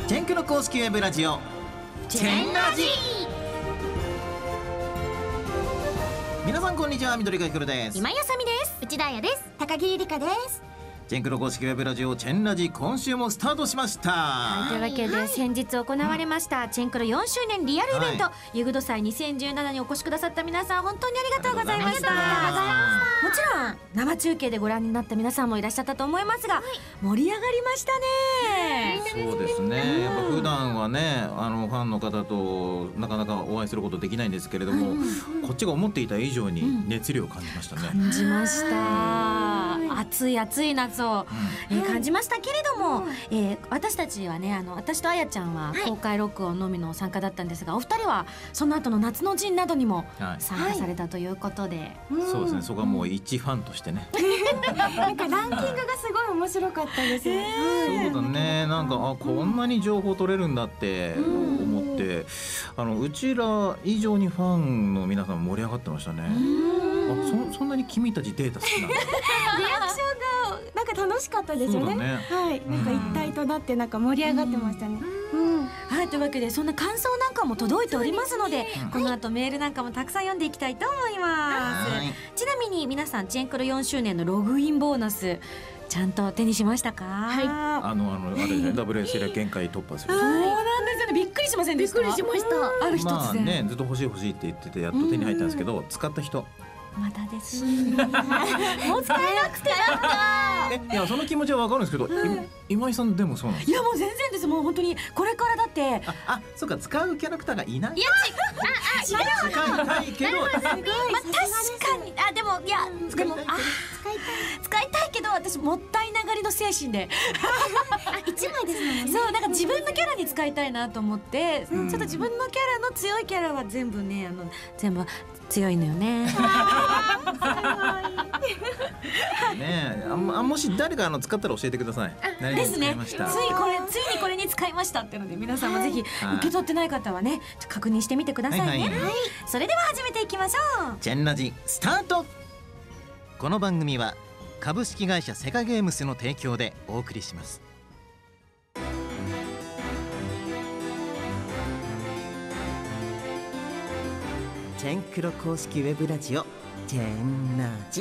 チェンクの公式ウェブラジオチェンラジ。皆さんこんにちは、緑川ひかるです。 今井あさみです。 内田彩です。高木ゆりかです。 チェンクの公式ウェブラジオチェンラジ、今週もスタートしました。 というわけで、先日行われました、チェンクロ4周年リアルイベント、ユグド祭2017にお越しくださった皆さん、本当にありがとうございました。もちろん生中継でご覧になった皆さんもいらっしゃったと思いますが、盛り上がりましたね。 そうですね、やっぱ普段はね、ファンの方となかなかお会いすることできないんですけれども、こっちが思っていた以上に熱量を感じましたね。 感じました。暑い暑い夏を、感じましたけれども、私たちはね、私とあやちゃんは公開録音のみの参加だったんですが、お二人はその後の夏の陣などにも参加されたということで、 そうですね、そこはもう一ファンとしてねなんかランキングがすごい面白かったです。 そうだね、なんかこんなに情報取れるんだって思って、うちら以上にファンの皆さん盛り上がってましたね。そんなに君たちデータ好きなんだ。 リアクションがなんか楽しかったですよね。はい、なんか一体となってなんか盛り上がってましたね。 はい、というわけでそんな感想なんかも届いておりますので、この後メールなんかもたくさん読んでいきたいと思います。ちなみに皆さん、チェンクロ4周年のログインボーナスちゃんと手にしましたか？はい、 あれね、WSL は限界突破する。 そうなんですよね、びっくりしませんでした？ びっくりしました。 ある一つで、 ね、ずっと欲しい欲しいって言ってて、やっと手に入ったんですけど、使った人まだです。もう使えなくてなんか。 いや、その気持ちはわかるんですけど、今井さんでもそうなんですか？ いや、もう全然です。もう本当にこれからだって。 そうか、使うキャラクターがいない。 いや、 使いたいけど、 確かに、でも、いや、でも、使いたいけど、私もったいながりの精神で。 一枚ですもんね。 そう、なんか自分のキャラに使いたいなと思って、ちょっと自分のキャラの強いキャラは全部ね、全部強いのよね。 ね、もし誰か使ったら教えてください。 ですね。ついにこれに使いましたってので、皆さんもぜひ受け取ってない方はね、確認してみてくださいね。それでは始めていきましょう。 チェンラジスタート。この番組は株式会社セガゲームスの提供でお送りします。チェンクロ公式ウェブラジオチェンラジ。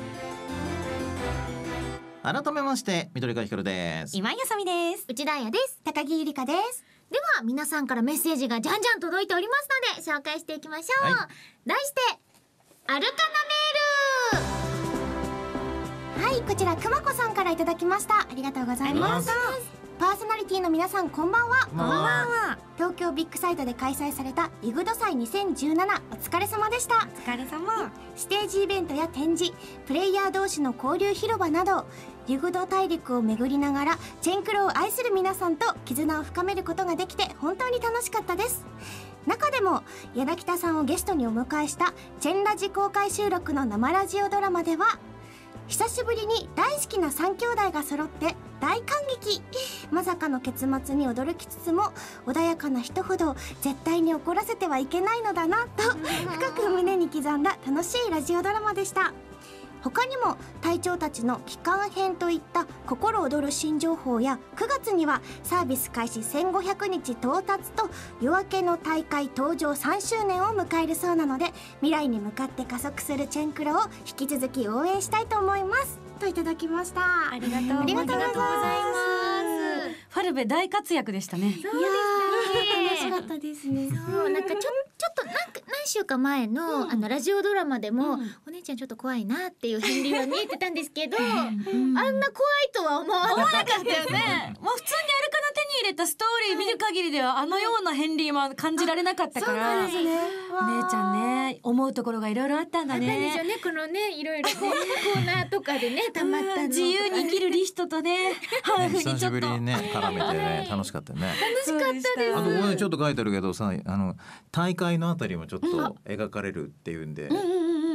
改めまして緑川ひかるです。 今井あさみです。 内田彩です。高木ゆりかです。では皆さんからメッセージがじゃんじゃん届いておりますので紹介していきましょう。題してアルカナメール。はい、こちらくまこさんからいただきました。ありがとうございます。パーソナリティの皆さん、こんばんは。こんばんは。東京ビッグサイトで開催されたユグド祭2017、お疲れ様でした。 お疲れ様。 ステージイベントや展示、プレイヤー同士の交流広場など、ユグド大陸を巡りながらチェンクロを愛する皆さんと絆を深めることができて本当に楽しかったです。中でも柳田さんをゲストにお迎えしたチェンラジ公開収録の生ラジオドラマでは、久しぶりに大好きな3兄弟が揃って大感激。まさかの結末に驚きつつも、穏やかな人ほど絶対に怒らせてはいけないのだなと深く胸に刻んだ楽しいラジオドラマでした。他にも隊長たちの帰還編といった心躍る新情報や、9月にはサービス開始1500日到達と夜明けの大会登場3周年を迎えるそうなので、未来に向かって加速するチェンクロを引き続き応援したいと思いますといただきました。 ありがとうございます。ファルベ大活躍でしたね。 そうですね、楽しかったですね。 そう、なんかちょっと何週か前のラジオドラマでも、お姉ちゃんちょっと怖いなっていう片鱗は見えてたんですけど、あんな怖いとは思わなかったよね。 もう普通にアルカナ手に入れたストーリー見る限りでは、あのような片鱗は感じられなかったから。 そうなんですね。 お姉ちゃんね、思うところがいろいろあったんだね。 あったんですよね、このね、いろいろね、コーナーとかでね、たまったの。 自由に生きるリストとね、ハーフにちょっと久しぶりにね、絡めてね、楽しかったよね。 楽しかったです。 あとここでちょっと書いてあるけどさ、大会のあたりもちょっと描かれるっていうんで、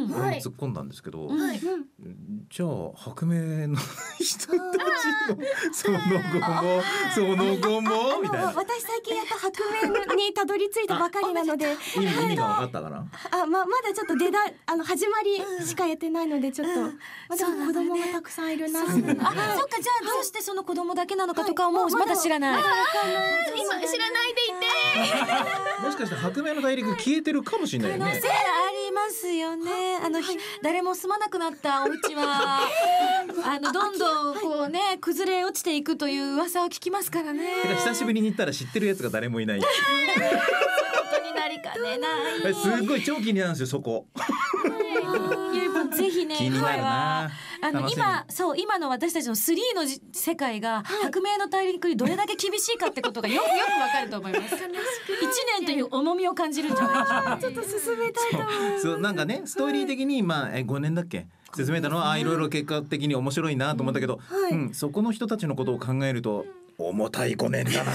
俺も突っ込んだんですけど、 はいじゃあ白明の人たちのその後もみたいな私最近やっと白明にたどり着いたばかりなので意味が分かったかな。 まだちょっと始まりしかやってないのでちょっと、でも子供がたくさんいるな。 あ、そっか、じゃあどうしてその子供だけなのかとかもまだ知らない。 今知らないでいて。 もしかして白明の大陸消えてるかもしれないよね。 可能性ありますよね。誰も住まなくなったお家はどんどんこうね崩れ落ちていくという噂を聞きますからね。 てか久しぶりに行ったら知ってるやつが誰もいない。 そういうことになりかねない。 すごい超気になるんですよそこ。 ゆいぽんぜひね、 気になるな。 今の私たちの3の世界が白明の大陸にどれだけ厳しいかってことがよくわかると思います。1年という重みを感じるんじゃないでしょうか。 ちょっと進めたいと思う。 そうなんかねストーリー的に5年だっけ進めたのはいろいろ結果的に面白いなと思ったけど、そこの人たちのことを考えると重たい5年だな。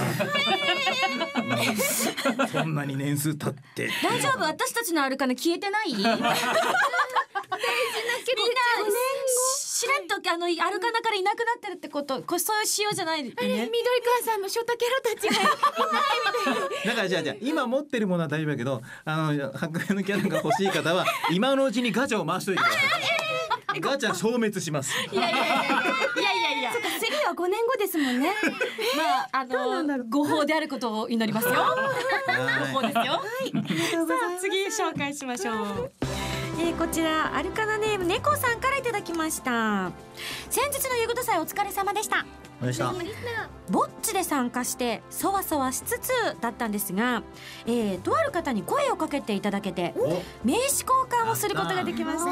そんなに年数経って大丈夫、私たちのアルカナ消えてない？みんなしれっとアルカナからいなくなってるってこと、そういう仕様じゃないね。 緑川さんのショタキャラたちがいないみたいな。 だからじゃあ今持ってるものは大丈夫だけど白明のキャラが欲しい方は今のうちにガチャを回しといてください。ガチャ消滅します。 いや次は5年後ですもんね。 誤報であることを祈りますよ。誤報ですよ。さあ次紹介しましょう。こちらアルカナネーム猫さんからいただきました。先日のゆぐど祭お疲れ様でした。ぼっちで参加してそわそわしつつだったんですが、とある方に声をかけていただけて名刺交換をすることができました。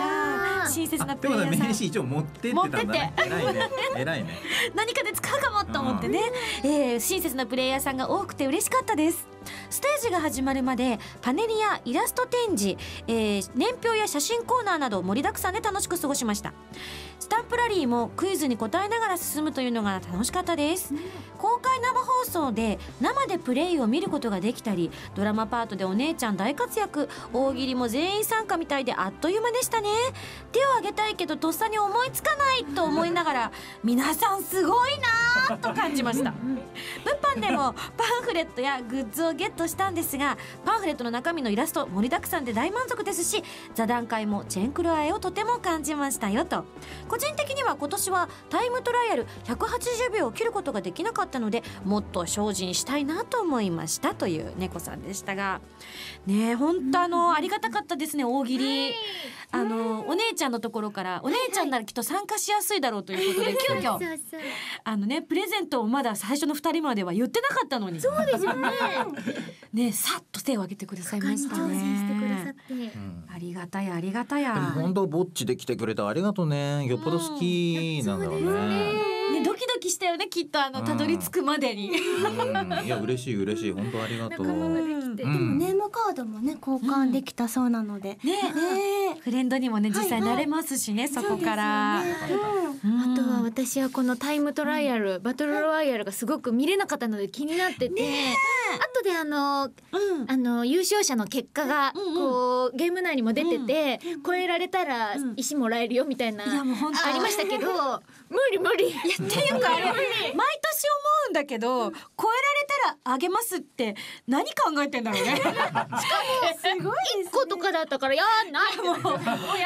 親切なプレイヤーさん。 名刺一応持ってってたんだね。偉いね。 何かで使うかもと思ってね、親切なプレイヤーさんが多くて嬉しかったです。ステージが始まるまでパネルやイラスト展示、年表や写真コーナーなど盛りだくさんで楽しく過ごしました。スタンプラリーもクイズに答えながら進むというのが楽しかったです。公開生放送で生でプレイを見ることができたり、ドラマパートでお姉ちゃん大活躍、大喜利も全員参加みたいであっという間でしたね。手を挙げたいけどとっさに思いつかないと思いながら皆さんすごいなと感じました。物販でもパンフレットやグッズをゲットしたんですが、パンフレットの中身のイラスト盛りだくさんで大満足ですし、座談会もチェンクロ愛をとても感じましたよと。個人的には今年はタイムトライアル180秒を切ることができなかったので、もっと精進したいなと思いましたという猫さんでしたがね。本当ありがたかったですね。大喜利お姉ちゃんのところからお姉ちゃんならきっと参加しやすいだろうということで急遽プレゼントをまだ最初の2人までは言ってなかったのに、 そうですよね。 ね、さっと手を挙げてくださいましたね。 挑戦してくださって、 ありがたやありがたや。 でも本当ぼっちで来てくれてありがとうね。よっぽど好きなんだろうね。 ドキドキしたよね、きっとたどり着くまでに。 いや嬉しい本当ありがとう。 でもネームカードもね交換できたそうなので、 フレンドにもね実際なれますしね、そこから。 あとは私はこのタイムトライアルバトルロワイヤルがすごく見れなかったので気になってて、後で優勝者の結果がこうゲーム内にも出てて、超えられたら石もらえるよみたいなありましたけど、無理。 っていうかあれ毎年思うんだけど、超えられたらあげますって何考えてんだろうね。しかもすごい 1個とかだったからやんないもうやんない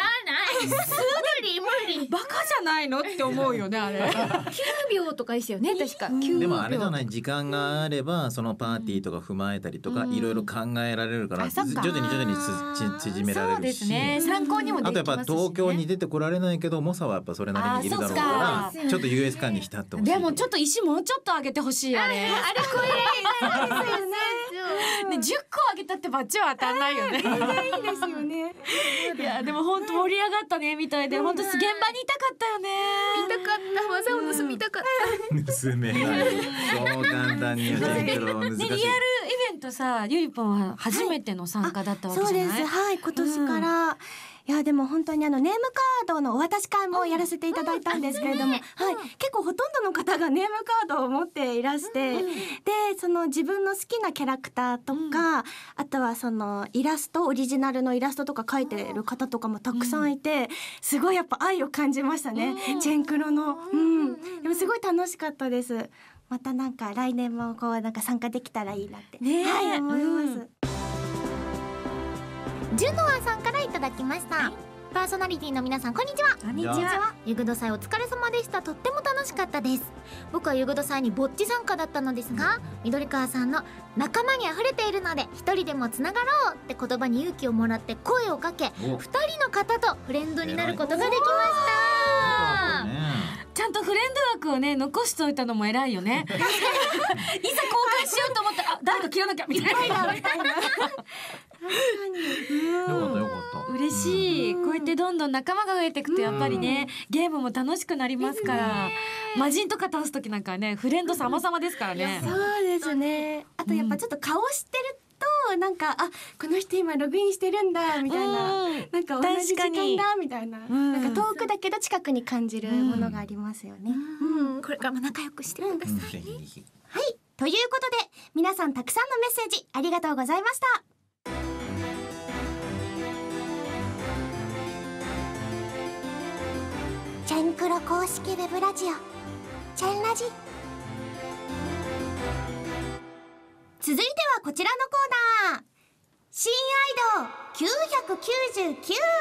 無理バカじゃないのって思うよねあれ。 9秒とかですよね確か。 でもあれじゃない、時間があればそのパーティーとか踏まえたりとかいろいろ考えられるから、徐々に縮められるし、そうですね、 参考にもできますしね。 あとやっぱ東京に出てこられないけど猛者はやっぱそれなりにいるだろうから、ちょっと優越感に浸ってほしい。 でもちょっと石もうちょっと上げてほしい。あれ超えですよね。10個上げたってバッチは当たんないよね。 いいですよね。 いやでも本当盛り上がったねみたいで、本当現場にいたかったよね。 見たかった、技を盗みたかった。 盗めない。そう簡単には難しい。 リアルイベントさ、ゆりぽんは初めての参加だったわけじゃない？ そうです。はい、今年からいやでも本当にネームカードのお渡し会もやらせていただいたんですけれども、はい、結構ほとんどの方がネームカードを持っていらして、でその自分の好きなキャラクターとか、あとはそのイラスト、オリジナルのイラストとか描いてる方とかもたくさんいて、すごいやっぱ愛を感じましたね、チェンクロの。でもすごい楽しかったです。またなんか来年もこうなんか参加できたらいいなって、はい、思います。 ジュノアさんからいただきました。パーソナリティの皆さん、こんにちは。 こんにちは。 ユグド祭お疲れ様でした。とっても楽しかったです。僕はユグド祭にぼっち参加だったのですが、緑川さんの仲間にあふれているので一人でもつながろうって言葉に勇気をもらって声をかけ、2人の方とフレンドになることができました。 ちゃんとフレンド枠をね残しといたのも偉いよね。いざ交換しようと思ったら誰か切らなきゃみたいな。 よかったよかった。 嬉しい。こうやってどんどん仲間が増えていくとやっぱりね、ゲームも楽しくなりますから。魔人とか倒す時なんかはねフレンド様々ですからね。 そうですね。あとやっぱちょっと顔してるとなんかこの人今ログインしてるんだみたいな、なんか同じ時間だみたいな、なんか遠くだけど近くに感じるものがありますよね。 これからも仲良くしてくださいね。 はい、ということで皆さんたくさんのメッセージありがとうございました。チェンクロ公式ウェブラジオチェンラジ。続いてはこちらのコーナー、新アイド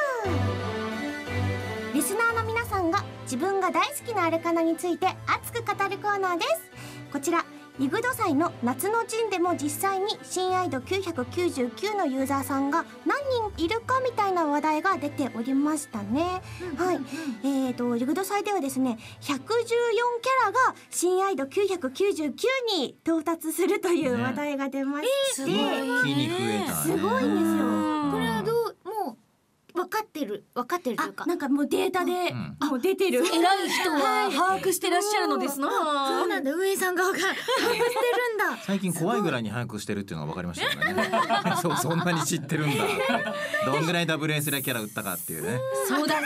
999。リスナーの皆さんが自分が大好きなアルカナについて熱く語るコーナーです。こちらユグド祭の夏の陣でも実際に新アイド999のユーザーさんが何人いるかみたいな話題が出ておりましたね。はい、ユグド祭ではですね114キャラが新アイド999に到達するという話題が出まして、 一気に増えたね。 すごいんですよ。 これはもう分かってるというか、 なんかもうデータでもう出てる、 偉い人は把握してらっしゃるのですな。 そうなんだ、運営さん側が把握してるんだ。 最近怖いぐらいに把握してるっていうのが分かりましたよね。そんなに知ってるんだ。どんぐらいダブルエースレキャラ売ったかっていうね。 そうだね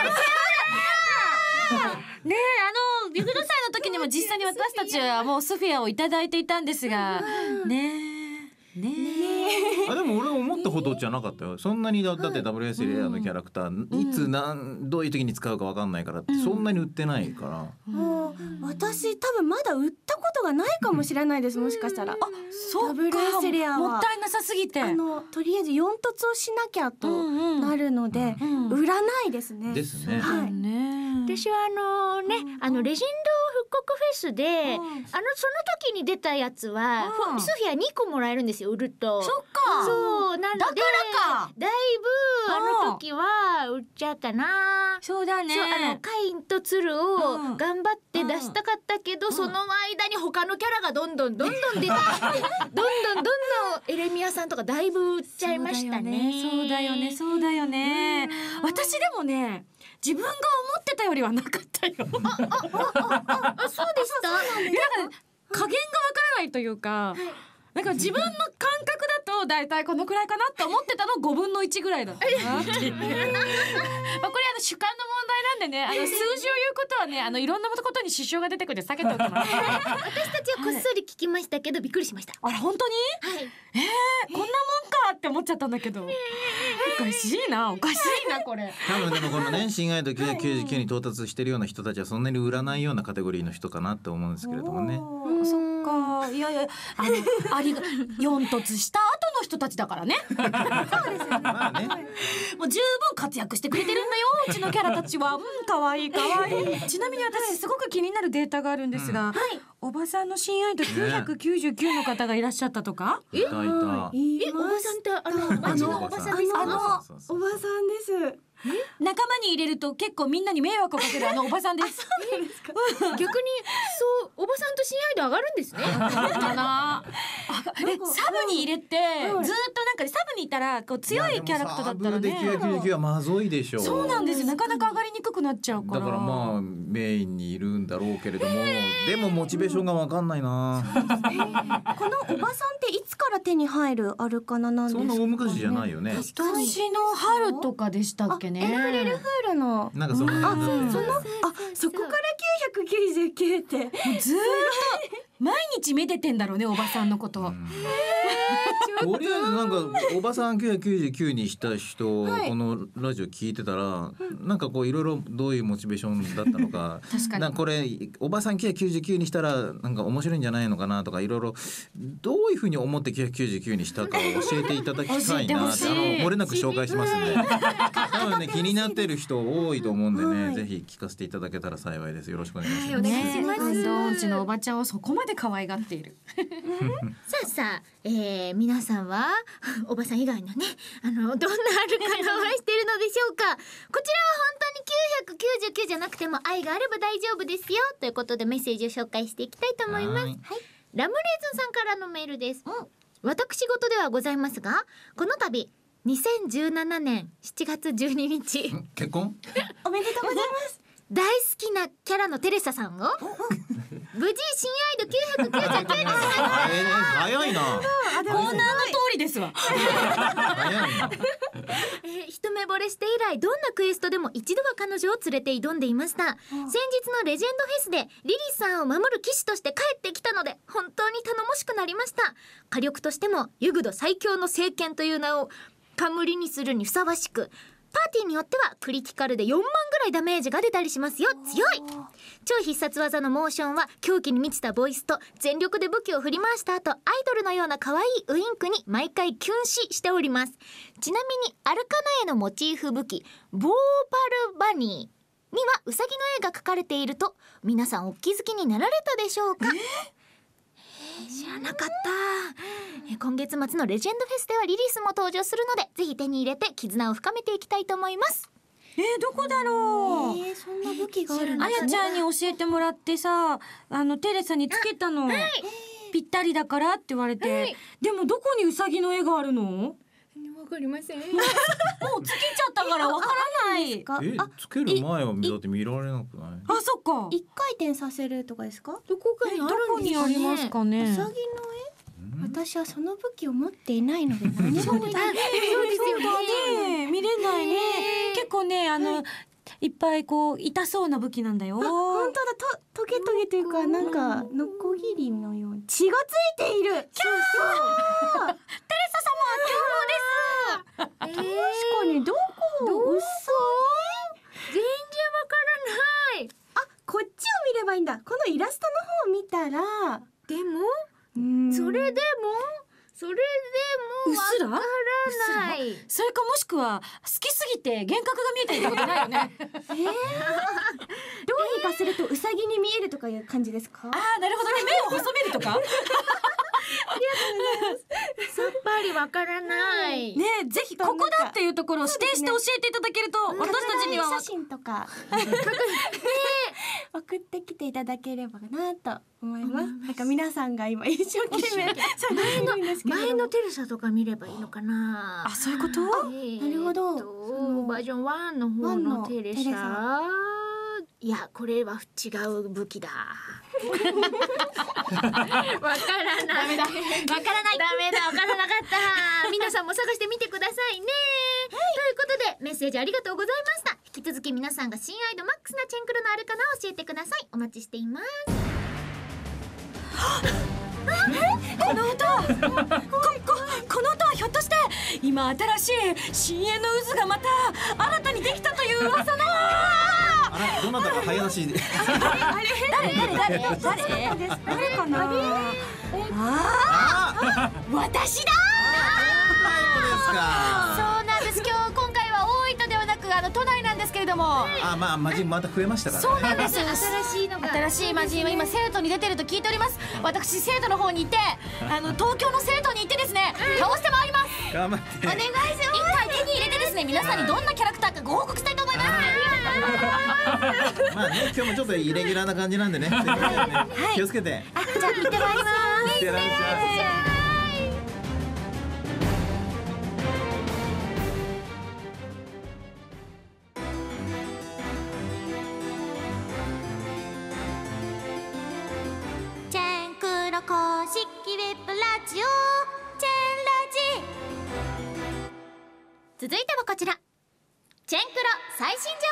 え、ユグド祭の時にも実際に私たちはもうスフィアをいただいていたんですが、ねえでも俺思ったほどじゃなかったよ。そんなにだって WS レアのキャラクター、いつどういう時に使うか分かんないからってそんなに売ってないから、 もう私多分まだ売ったことがないかもしれないです。もしかしたらそうか、 WS レアはもったいなさすぎてとりあえず4突をしなきゃとなるので、売らないですね。 ですね。 はい、 私はレジェンド復刻フェスで、その時に出たやつは、スフィア2個もらえるんですよ、売ると。 そっか。 そうなので、 だからか。 だいぶあの時は売っちゃったな。 そうだね。 カインとツルを頑張って出したかったけど、その間に他のキャラがどんどん出てきて、どんどんエレミアさんとかだいぶ売っちゃいましたね。 そうだよね。私でもね、自分が思ってたよりはなかったよ。そうでした。 いや、 加減がわからないというか、なんか自分の感覚だとだいたいこのくらいかなって思ってたの5分の1ぐらいだったなっていう。これ主観の問題なんでね、数字を言うことはね、いろんなことに支障が出てくるんで避けておきます。 私たちはこっそり聞きましたけど、びっくりしました。 あれ本当に？ はい。 こんなもんかって思っちゃったんだけど、おかしいなこれ。 多分でもこのね新アイド999に到達してるような人たちはそんなに売らないようなカテゴリーの人かなって思うんですけれどもね。 そっか。いや4突した後の人たちだからね。そうですよね。 まあね。 もう十分活躍してくれてるんだよ、うちのキャラたちは。可愛い。ちなみに私すごく気になるデータがあるんですが、おばさんの新アイド999の方がいらっしゃったとか？ いた。 おばさんって町のおばさんですか？ おばさんです。 仲間に入れると結構みんなに迷惑をかけるおばさんです。 逆にそうおばさんと新アイド上がるんですね。 上サブに入れてずっとなんかサブにいたらこう強いキャラクターだったらね。 サブで999はまずいでしょう。 そうなんですよ。なかなか上がりにくくなっちゃうから。 だからまあメインにいるんだろうけれども、でもモチベーションがわかんないな。 このおばさんっていつから手に入るアルカナなんですかね。 そんな大昔じゃないよね。 今年の春とかでしたっけね。 エフリルフールのなんかその辺だって。 そこから999ってずーっと毎日めでてんだろうね、おばさんのこと。 とりあえずなんかおばさん999にした人、 はいこのラジオ聞いてたら、なんかこういろいろどういうモチベーションだったのか確かになんかこれおばさん999にしたらなんか面白いんじゃないのかなとか、いろいろどういうふうに思って999にしたかを教えていただきたい教えてなほしい漏れなく紹介しますんで多分ね気になってる人多いと思うんでね、 はいぜひ聞かせていただけたら幸いです。よろしくお願いします。 はいお願いしますね、うんちのおばちゃんをそこまで可愛がっている。 さあさあ、皆さんはおばさん以外のねどんなアルカナを愛しているのでしょうか。こちらは本当に999じゃなくても愛があれば大丈夫ですよということでメッセージを紹介していきたいと思います。 はいラムレーズンさんからのメールです。私事ではございますが、この度2017年7月12日結婚おめでとうございます。 大好きなキャラのテレサさんを無事新アイド999に早いな。 コーナーの通りですわ。 早いな。 一目惚れして以来どんなクエストでも一度は彼女を連れて挑んでいました。先日のレジェンドフェスでリリスさんを守る騎士として帰ってきたので本当に頼もしくなりました。火力としてもユグド最強の聖剣という名を冠にするにふさわしく、パーティーによってはクリティカルで4万ぐらいダメージが出たりしますよ。強い。超必殺技のモーションは狂気に満ちたボイスと全力で武器を振り回した後アイドルのような可愛いウインクに毎回キュン死しております。ちなみにアルカナへのモチーフ武器ボーパルバニーにはウサギの絵が描かれていると皆さんお気づきになられたでしょうか。知らなかった。今月末のレジェンドフェスではリリースも登場するのでぜひ手に入れて絆を深めていきたいと思います。 どこだろう。 そんな武器があるんあですね。 やちゃんに教えてもらってさ、テレサにつけたの、ぴったりだからって言われて、でもどこにウサギの絵があるの？ わかりません。 もうつけちゃったからわからない。 つける前はだって見られなくない？ あ、そっか。 一回転させるとかですか？ どこかにあどこるんですかにありますね。 かね。 うさぎの絵？私はその武器を持っていないので何もできない。 そうですよね。 ね、見れないね。結構ね、いっぱいこう痛そうな武器なんだよ。 本当だ、トゲトゲというかなんかノコギリのように血がついている。そうそう。 テレサ様、 確かにどこ？うさ全然わからない。 ぎ？あ、こっちを見ればいいんだ。このイラストの方を見たら、 でもそれでもうっすらわからない。 それかもしくは好きすぎて幻覚が見えてるってことないよね。 どうにかするとウサギに見えるとかいう感じですか？ あ、なるほどね。目を細めるとか。 さっぱりわからない。 ねえ、ぜひここだっていうところを指定して教えていただけると、私たちには写真とか送ってきていただければなと思います。なんか皆さんが今一生懸命探してるんですけど、 前のテレサとか見ればいいのかな。 そういうこと？ なるほど。 バージョン1の方のテレテレササ。 いや、これは違う武器だ。わからない。ダメだ。わからない。ダメだ。わからなかった。皆さんも探してみてくださいね。ということでメッセージありがとうございました。引き続き皆さんが新アイドマックスなチェンクルのあるかなを教えてください。お待ちしています。 この音この音はひょっとして今新しい深淵の渦がまた新たにできたという噂の。 あら、どなたか早出しで。 誰かな。私だ。そうなんです。今回は大分ではなく都内なんですけれども。 魔人また増えましたから。 そうなんです。 新しい魔人は今生徒に出てると聞いております。私生徒の方に行って東京の生徒に行ってですね、倒してまいります。 頑張って。 お願いします。一回手に入れてですね、皆さんにどんなキャラクターかご報告したいと思います。 まあね、今日もちょっとイレギュラーな感じなんでね。すいませんね。気をつけて。 じゃあ行ってまいります。 いってらっしゃい。 式ウェブラジオチェンラジ。 続いてはこちら、チェンクロ最新情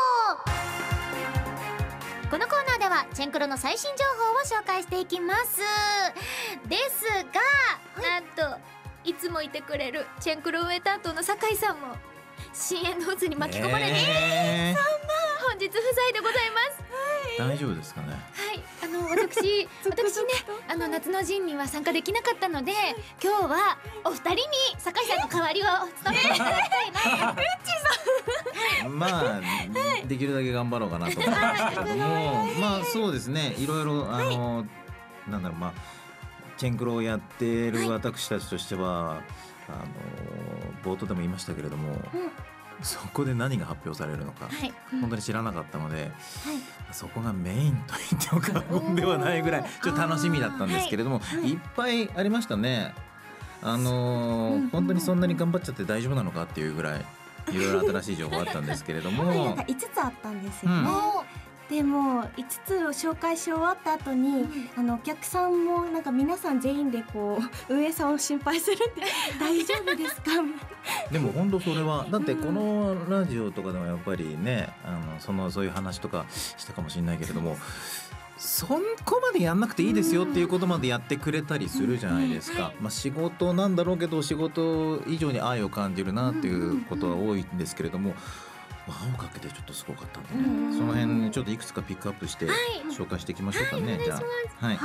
報。このコーナーではチェンクロの最新情報を紹介していきますですが、なんといつもいてくれるチェンクロ運営担当の酒井さんも深淵の渦に巻き込まれて、本日不在でございます。 大丈夫ですかね。 はい、私ね、夏の陣には参加できなかったので、今日はお二人に酒井さんの代わりを務めていただきたいなと。 まあ、できるだけ頑張ろうかなと思うんですけれども、まあそうですね、いろいろなんだろう、まあチェンクロをやってる私たちとしては、冒頭でも言いましたけれども、そこで何が発表されるのか、本当に知らなかったので、そこがメインと言っても過言ではないぐらいちょっと楽しみだったんですけれども、いっぱいありましたね。本当にそんなに頑張っちゃって大丈夫なのかっていうぐらいいろいろ新しい情報あったんですけれどもなんか5つあったんですよね。でも5つを紹介し終わった後に、お客さんもなんか皆さん全員でこう運営さんを心配するって大丈夫ですか？ でも本当それはだってこのラジオとかでもやっぱりね、そういう話とかしたかもしれないけれども、そこまでやんなくていいですよっていうことまでやってくれたりするじゃないですか。まあ仕事なんだろうけど、仕事以上に愛を感じるなっていうことは多いんですけれども、輪をかけてちょっとすごかったんでね、その辺ちょっといくつかピックアップして紹介していきましょうかね。じゃあ、はい、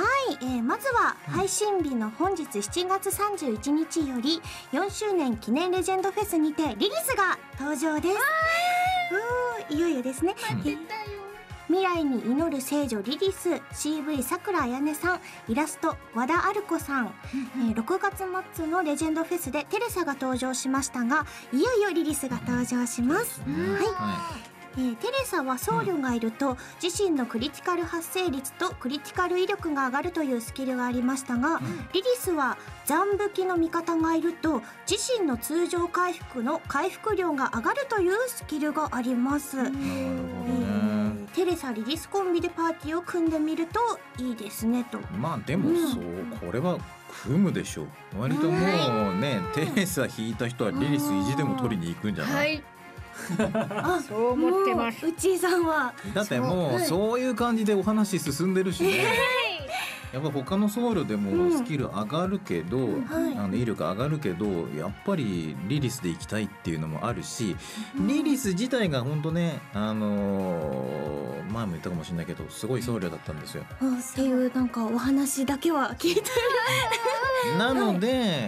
まずは配信日の本日7月31日より4周年記念レジェンドフェスにてリリスが登場です。いよいよですね。未来に祈る聖女リリス、 CV さくらあやねさん、イラスト和田ある子さん、6月末のレジェンドフェスでテレサが登場しましたが、いよいよリリスが登場します。テレサは僧侶がいると自身のクリティカル発生率とクリティカル威力が上がるというスキルがありましたが、リリスは残武器の味方がいると自身の通常回復の回復量が上がるというスキルがあります。テレサリリスコンビでパーティーを組んでみるといいですねと。 まあでもこれは組むでしょう。割ともうね、テレサ引いた人はリリス意地でも取りに行くんじゃない？ そう思ってます。 うちさんはだってもうそういう感じでお話進んでるしね。やっぱ他の僧侶でもスキル上がるけど、威力上がるけど、やっぱりリリスで行きたいっていうのもあるし、リリス自体が本当ね、前も言ったかもしれないけどすごい僧侶だったんですよ。 っていうなんかお話だけは聞いてる。 なので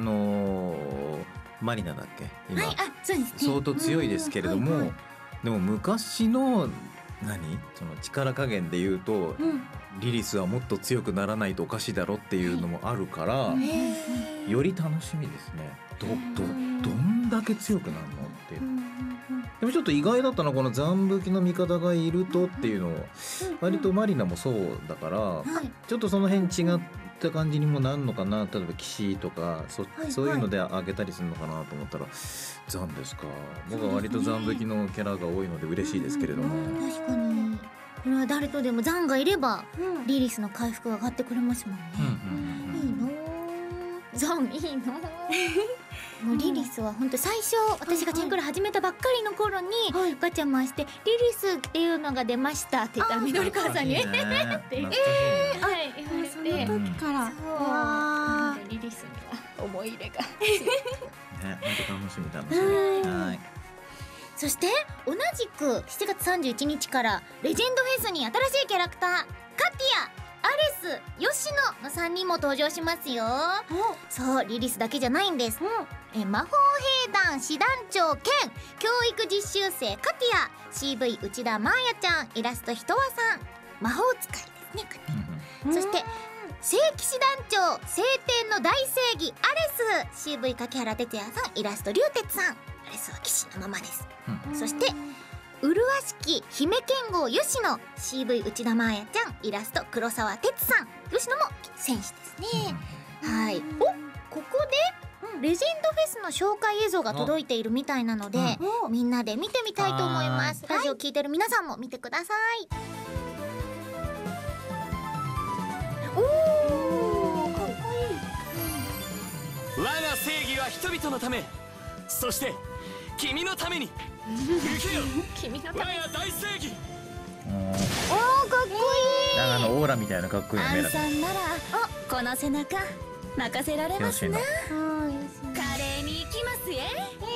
マリナだっけ今、相当強いですけれども、でも昔のその力加減で言うと、リリスはもっと強くならないとおかしいだろっていうのもあるから、より楽しみですね。どんだけ強くなるのっていう。でもちょっと意外だったのはこの残武器の味方がいるとっていうのを、割とマリナもそうだから、ちょっとその辺違った感じにもなるのかな。例えば騎士とかそういうので上げたりするのかなと思ったら、残ですか。僕は割と残武器のキャラが多いので嬉しいですけれども。 確かにこれは誰とでも残がいればリリスの回復が上がってくれますもんね。いいの残いいのもうリリスは本当最初私がチェンクロ始めたばっかりの頃にガチャ回してリリスっていうのが出ましたって言ったらみどり母さんにって言って言われて、 その時からリリスには思い入れがね、本当楽しみ。はい。 そして同じく7月31日からレジェンドフェスに新しいキャラクターカティア、アレス、吉野の3人も登場しますよ。そう、リリスだけじゃないんです。魔法兵団師団長兼教育実習生カティア、 CV 内田真彩ちゃん、イラストひとわさん、魔法使いですねカティア。そして聖騎士団長聖天の大正義アレス、 CV 柿原哲也さん、イラスト龍哲さん。アレスは騎士のままです。そして麗しき姫剣豪吉野、 CV 内田真彩ちゃん、イラスト黒沢哲さん。吉野も戦士ですね。はい。ここでレジェンドフェスの紹介映像が届いているみたいなので、みんなで見てみたいと思います。ラジオ聞いてる皆さんも見てください。 こ人々のため、そして君のために行けよ君のため我が大正義。 おーかっこいい。 なんかオーラみたいなかっこいい目だね。 んならこの背中任せられますな。 よしな。 華麗に行きますえ。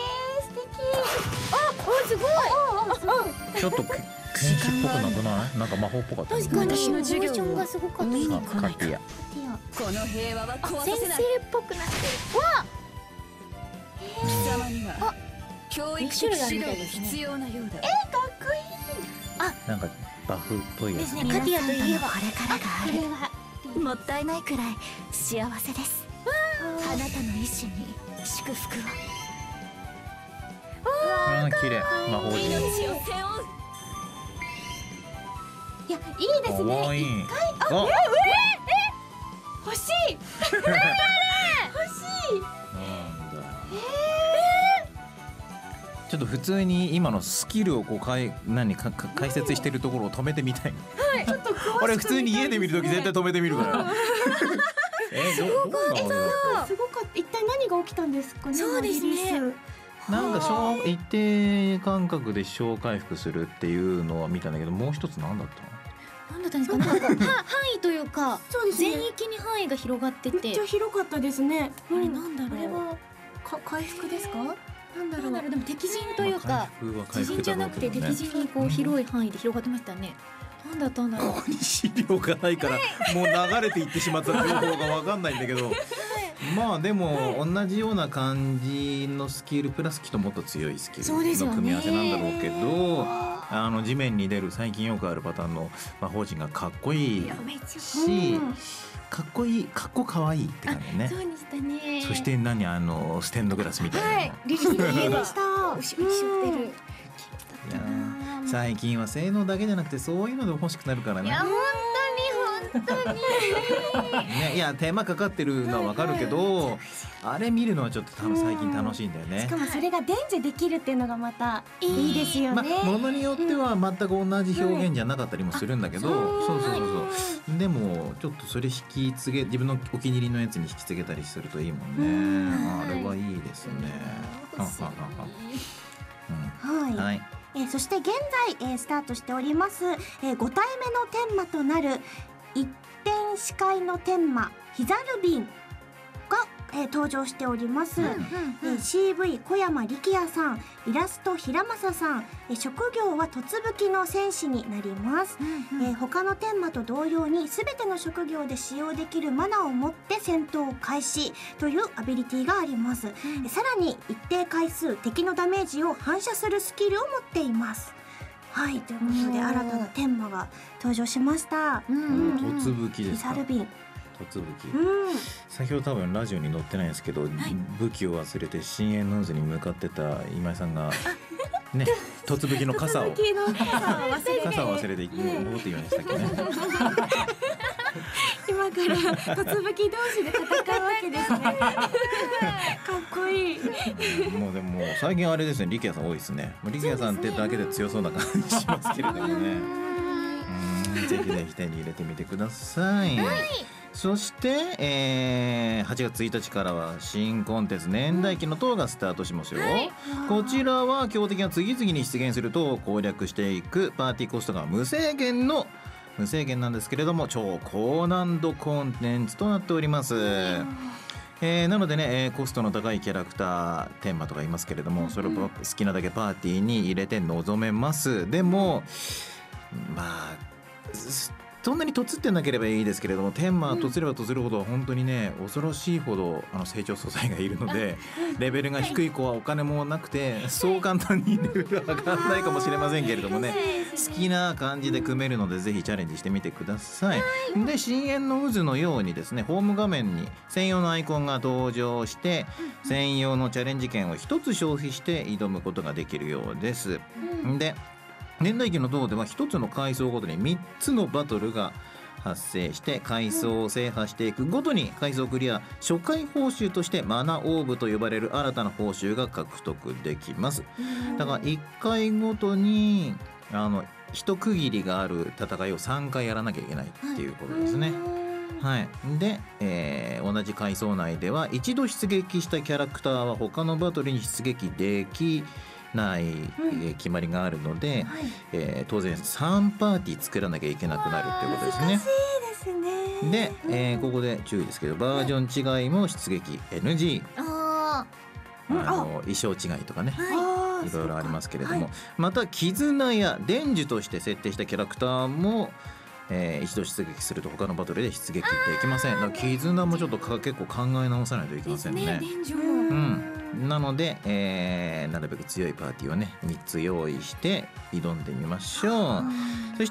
すごい。 ちょっと剣士っぽくなくない？なんか魔法っぽかったね。 確かに私の授業モーションがすごかった。 見に来カないか。 ティア。 この平和は壊先させない。 生っぽくなってる。 貴様には教育的指導が必要なようだ。 なんかバフっぽいやつですね。カティアといえばこれからがある。もったいないくらい幸せです。あなたの意志に祝福を。 綺麗。魔法陣。 命を背負う。 いやいいですね。 可愛い。あ、 欲しい。 なんだ。ちょっと普通に今のスキルをこう解説してるところを止めてみたい。 ちょっと詳しくあれ普通に家で見るとき絶対止めてみるから。どうなんだろう。 すごかった。一体何が起きたんですかね。 そうですねリリースなんか一定間隔で小回復するっていうのは見たんだけど、もう一つ何だったの？ なんだったんですかね。なんか範囲というかそうですね。 全域に範囲が広がってめってちゃ広かったですね。 あれなんだろう。 あれは回復ですか？なんだろう。 なんだろう。でも敵陣というか回復は回自陣復じゃなくてだろうけどね。 敵陣にこう広い範囲で広がってましたね。なんだったんだろう。 ここに資料がないからもう流れていってしまった情報がわかんないんだけど、まあでも同じような感じのスキルプラスきっともっと強いスキルそうですよねの組み合わせなんだろうけど、地面に出る最近よくあるパターンの魔法陣がかっこいいめっちゃし、かっこいい、かっこかわいいって感じね。 そうでしたね。 そしてステンドグラスみたいなの、 はいリリーといえばした。 後ろに背負ってる。 いやー最近は性能だけじゃなくてそういうのでも欲しくなるからね。 いや本当にね、いや手間かかってるのはわかるけど、あれ見るのはちょっと最近楽しいんだよねしか。もそれが伝授できるっていうのがまたいいですよまね。 あ、ものによっては全く同じ表現じゃなかったりもするんだけど、そうでもちょっとそれ引き継げ、自分のお気に入りのやつに引き継げたりするといいもんね。あれはいいですね。はははははい。 はい。 そして現在、スタートしております、5体目の天魔となる一点視界の天魔ヒザルビンが、登場しております、CV 小山力也さん、イラスト平正さん、職業は突吹きの戦士になります、他の天魔と同様に全ての職業で使用できるマナを持って戦闘を開始というアビリティがあります、さらに一定回数敵のダメージを反射するスキルを持っています。はいということで新たな天魔が登場しました。 突吹きですか。 ヒザルビン。 突吹き。先ほど多分ラジオに載ってないんですけど、武器を忘れて深淵の渦に向かってた今井さんがね、突吹きの傘を忘れて戻って言いましたっけね。 今から突吹き同士で戦うわけですね。かっこいい。 もうでも最近あれですね、力也さん多いですね。力也さんってだけで強そうな感じしますけれどもね。ぜひぜひ手に入れてみてください。そして、8月1日からは新コンテンツ年代記の塔がスタートしますよ。こちらは強敵が次々に出現すると攻略していくパーティーコストが無制限なんですけれども超高難度コンテンツとなっております。なのでね、コストの高いキャラクター天魔とかいますけれども、それを好きなだけパーティーに入れて臨めます。でもまあそんなにとつってなければいいですけれども、天魔はとつればとつるほど本当にね恐ろしいほど成長素材がいるので、レベルが低い子はお金もなくてそう簡単にレベル上がらないかもしれませんけれどもね、好きな感じで組めるのでぜひチャレンジしてみてください。で深淵の渦のようにですね、ホーム画面に専用のアイコンが登場して専用のチャレンジ券を1つ消費して挑むことができるようです。で年代記の塔では1つの階層ごとに3つのバトルが発生して階層を制覇していくごとに階層クリア初回報酬としてマナオーブと呼ばれる新たな報酬が獲得できます。だから1回ごとに一区切りがある戦いを3回やらなきゃいけないっていうことですね。 はい、で、同じ階層内では一度出撃したキャラクターは他のバトルに出撃できない決まりがあるので、当然3パーティー作らなきゃいけなくなるっていうことですね。 難しいですね。 で、ここで注意ですけど、バージョン違いも出撃 NG、衣装違いとかね、いろいろありますけれども、また絆や伝授として設定したキャラクターも、一度出撃すると他のバトルで出撃できません。だから絆もちょっと結構考え直さないといけませんね。なので、なるべく強いパーティーをね3つ用意して挑んでみましょう。そして、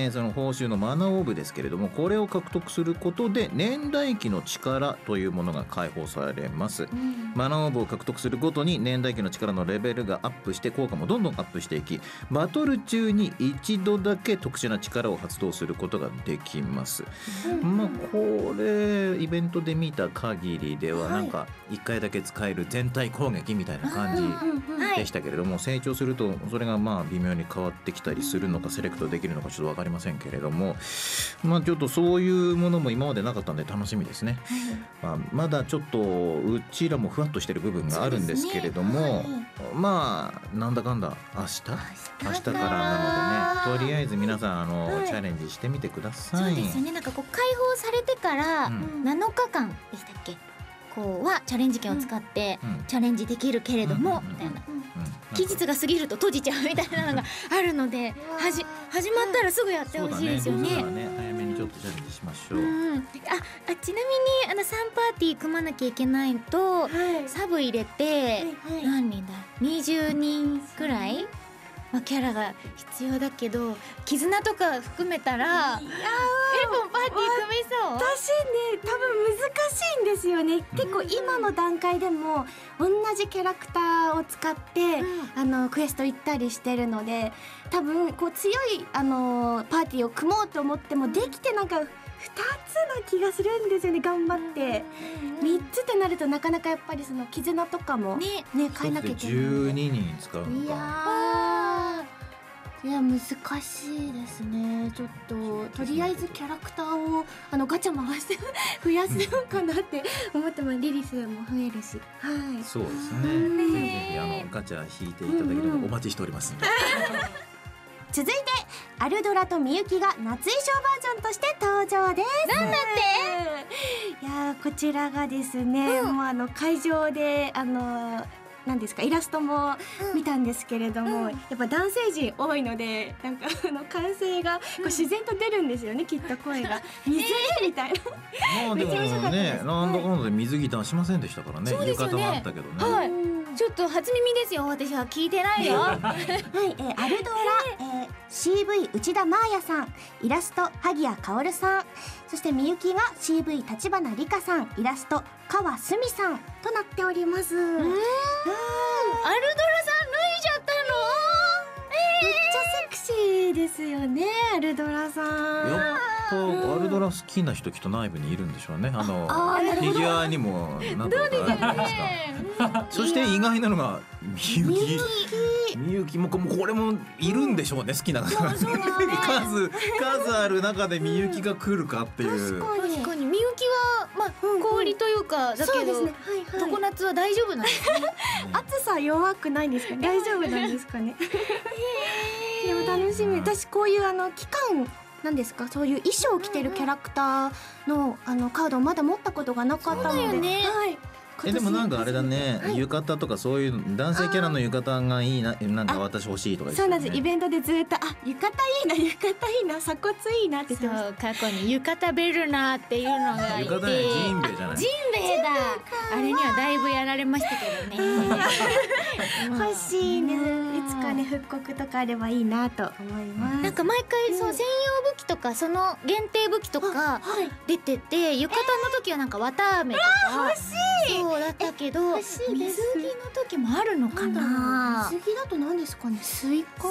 その報酬のマナーオーブですけれども、これを獲得することで年代記の力というものが解放されます。マナーオーブを獲得するごとに年代記の力のレベルがアップして効果もどんどんアップしていき、バトル中に一度だけ特殊な力を発動することができます。まあこれイベントで見た限りではなんか1回だけ使える全体攻撃みたいな感じでしたけれども、成長するとそれがまあ微妙に変わってきたりするのかセレクトできるのかちょっと分かりませんけれども、まあちょっとそういうものも今までなかったんで楽しみですね。まだちょっとうちらもふわっとしてる部分があるんですけれども、まあなんだかんだ明日からなのでね、とりあえず皆さんチャレンジしてみてください。 そうですよね。なんかこう解放されてから7日間でしたっけ、こうはチャレンジ券を使ってチャレンジできるけれども、みたいな期日が過ぎると閉じちゃうみたいなのがあるので、始まったらすぐやってほしいですよね。 そうだね、早めにちょっとチャレンジしましょう。 ちなみに3パーティー組まなきゃいけないと、サブ入れて何人だ、20人くらいキャラが必要だけど、絆とか含めたらもうパーティー組めそう。 私ね、多分難しいんですよね。結構今の段階でも同じキャラクターを使って、クエスト行ったりしてるので、多分こう強いパーティーを組もうと思ってもできてなんか2つな気がするんですよね。頑張って3つってなるとなかなかやっぱりその絆とかもね変えなきゃいけないので、 12人使うのか。 いや難しいですね。ちょっととりあえずキャラクターをガチャ回して増やすのかなって思っても、リリスも増えるし、 そうですね。ぜひガチャ引いていただければお待ちしておりますんで。 続いてアルドラとみゆきが夏衣装バージョンとして登場です。なんだって。いやこちらがですね、もう会場でなんですか、イラストも見たんですけれども、やっぱ男性陣多いので、なんか歓声がこう自然と出るんですよね、きっと声が水着みたいな。 まあでもね、なんだかんだで水着出しませんでしたからね。浴衣もあったけどね。 ちょっと初耳ですよ。私は聞いてないよ。 アルドラ、CV 内田真彩さん、イラスト萩谷薫さん、そしてみゆきが CV 立花理香さん、イラスト川すみさんとなっております。 アルドラさん脱いじゃっためっちゃセクシーですよね、アルドラさん。 やっぱアルドラ好きな人きっと内部にいるんでしょうね。フィギュアにもなんとかあるじゃないですか。そして意外なのがみゆきもこれもいるんでしょうね、好きな数ある中でみゆきが来るかっていう。 確かにみゆきは氷というかだけど、常夏は大丈夫なんですね。 暑さ弱くないんですか、大丈夫なんですかね。でも楽しみ。私こういう期間なんですか、そういう衣装を着てるキャラクターのカードをまだ持ったことがなかったので、 でもなんかあれだね、浴衣とかそういう男性キャラの浴衣がいいな、なんか私欲しいとか言ってたよね。 そうなんです。イベントでずっと浴衣いいな鎖骨いいなって言ってました。 過去に浴衣ベルナーっていうのがいて、 浴衣ね、ジンベエじゃない。 ジンベエだ。あれにはだいぶやられましたけどね。 欲しいね。いつかね復刻とかあればいいなと思います。 なんか毎回そう専用武器とかその限定武器とか出てて、浴衣の時はなんか綿あめとかそうだったけど、水着の時もあるのかな。 水着だと何ですかね、スイカ？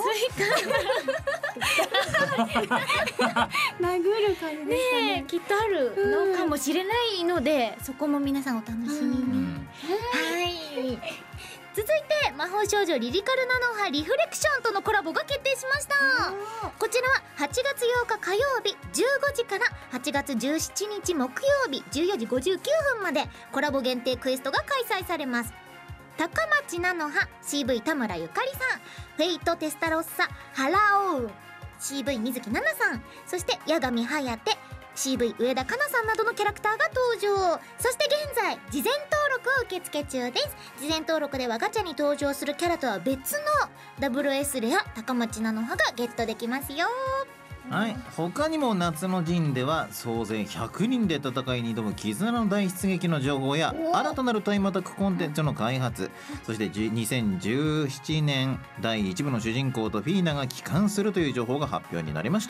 殴る感じですかね。 きっとあるのかもしれないので、そこも皆さんお楽しみに。はい。 続いて魔法少女リリカルナノハリフレクションとのコラボが決定しました。こちらは8月8日火曜日15時から8月17日木曜日14時59分までコラボ限定クエストが開催されます。高町菜の葉 CV 田村ゆかりさん、フェイトテスタロッサハラオウ CV 水木奈々さん、そして八神颯 CV 上田香奈さんなどのキャラクターが登場。そして現在事前登録を受付中です。事前登録ではガチャに登場するキャラとは別の WS レア高町菜の葉がゲットできますよ。 はい、他にも夏の陣では総勢100人で戦いに挑む絆の大出撃の情報や新たなるタイムアタックコンテンツの開発、そして2017年第1部の主人公とフィーナが帰還するという情報が発表になりました。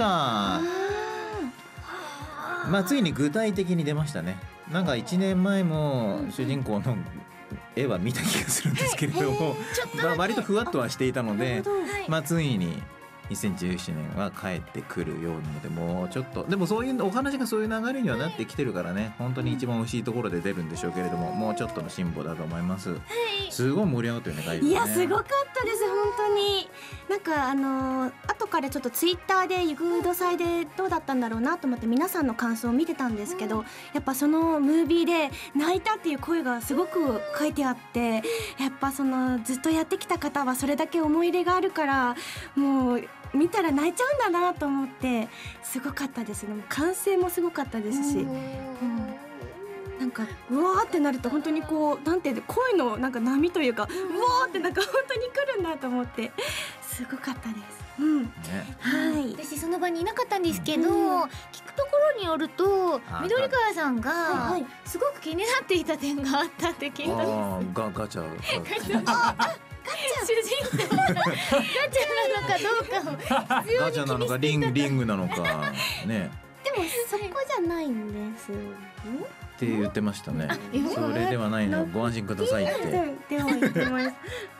まあついに具体的に出ましたね。なんか1年前も主人公の絵は見た気がするんですけれども、まあ割とふわっとはしていたので、まあついに2017年は帰ってくるようなので、もうちょっとでもそういうお話がそういう流れにはなってきてるからね、本当に一番美味しいところで出るんでしょうけれども、もうちょっとの辛抱だと思います。すごい盛り上がったよね、会議ね。 いやすごかったです本当に。なんか後からちょっとツイッターでユグド祭でどうだったんだろうなと思って皆さんの感想を見てたんですけど、やっぱそのムービーで泣いたっていう声がすごく書いてあって、やっぱそのずっとやってきた方はそれだけ思い入れがあるからもう見たら泣いちゃうんだなと思ってすごかったですね。歓声もすごかったですし、なんかうわーってなると本当にこうなんていう声のなんか波というか、うわーってなんか本当に来るんだと思ってすごかったです。はい。 私その場にいなかったんですけど、聞くところによると緑川さんがすごく気になっていた点があったって聞いたんです。 ガチャ主人公がガチャなのかどうかをガチャなのかリングなのかね。 でもそこじゃないんですって言ってましたね。それではないの、ご安心くださいって。 では言ってます。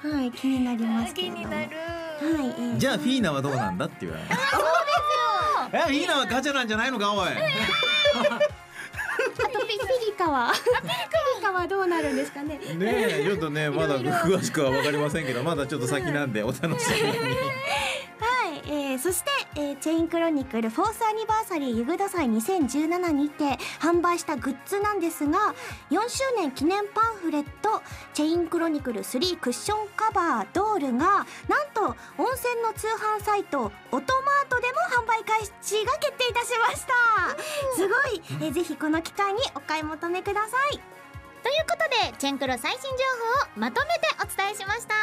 はい、気になりますけれども。はい。 じゃあフィーナはどうなんだって言われる。そうですよ。フィーナはガチャなんじゃないのかおい。 あとピリカはどうなるんですかね。 ねえ、ちょっとねまだ詳しくは分かりませんけど、まだちょっと先なんでお楽しみに。 はい、そして、チェインクロニクルフォースアニバーサリーユグド祭2017にて販売したグッズなんですが、4周年記念パンフレットチェインクロニクル3クッションカバードールがなんと温泉の通販サイトオトマートでも販売開始が決定いたしました。すごい、ぜひこの機会にお買い求めください。 ということでチェンクロ最新情報をまとめてお伝えしました。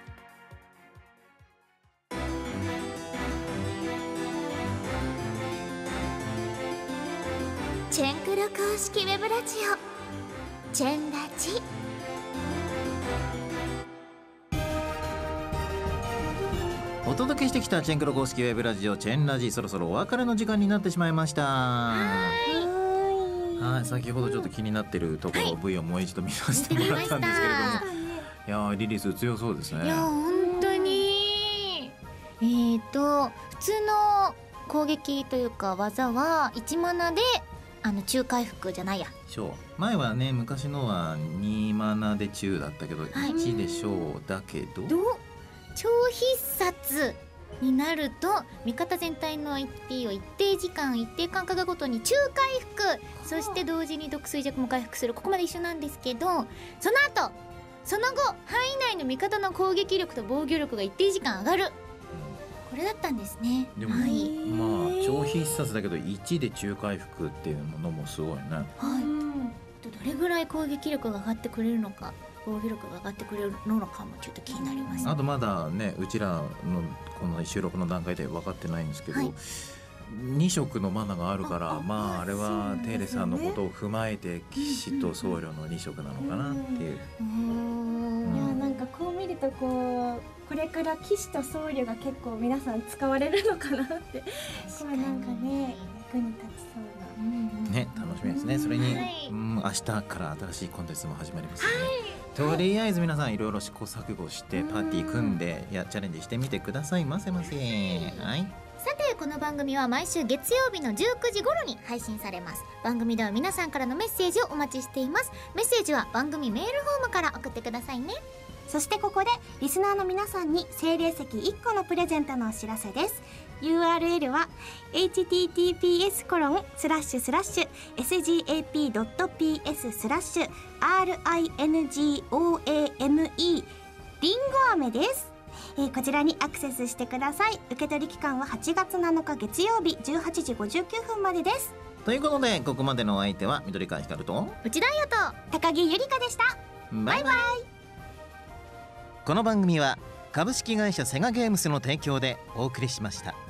チェンクロ公式ウェブラジオチェンラジ。 お届けしてきたチェンクロ公式ウェブラジオチェンラジ、そろそろお別れの時間になってしまいました。はい、先ほどちょっと気になってるところ、V をもう一度見させてもらったんですけれども、いやリリース強そうですね。 いや本当に普通の攻撃というか技は1マナで中回復じゃないや。 前はね昔のは2マナで中だったけど、1で小だけど超必殺になると味方全体の HP を一定時間一定間隔ごとに中回復、そして同時に毒衰弱も回復する。ここまで一緒なんですけど、その後範囲内の味方の攻撃力と防御力が一定時間上がる。これだったんですね。 でも、まあ超必殺だけど1で中回復っていうのもすごいね。 どれぐらい攻撃力が上がってくれるのか防御力が上がってくれるのかもちょっと気になります。 あとまだねうちらのこの収録の段階で分かってないんですけど、2色のマナがあるから、まああれはテイレさんのことを踏まえて騎士と僧侶の2色なのかなっていう。 いやなんかこう見るとこれから騎士と僧侶が結構皆さん使われるのかなって、これなんかね役に立ちそうな。 ね、楽しみですね。それに、明日から新しいコンテンツも始まりますので、とりあえず皆さんいろいろ試行錯誤してパーティー組んでチャレンジしてみてくださいませ。はい。 さてこの番組は毎週月曜日の19時頃に配信されます。番組では皆さんからのメッセージをお待ちしています。メッセージは番組メールフォームから送ってくださいね。 そしてここでリスナーの皆さんに精霊石1個のプレゼントのお知らせです。 URL は https://sgap.ps/ringame りんご飴です。こちらにアクセスしてください。受け取り期間は8月7日月曜日18時59分までです。 ということでここまでのお相手は緑川光と内田彩と高木ゆりかでした。 バイバイ。この番組は株式会社セガゲームスの提供でお送りしました。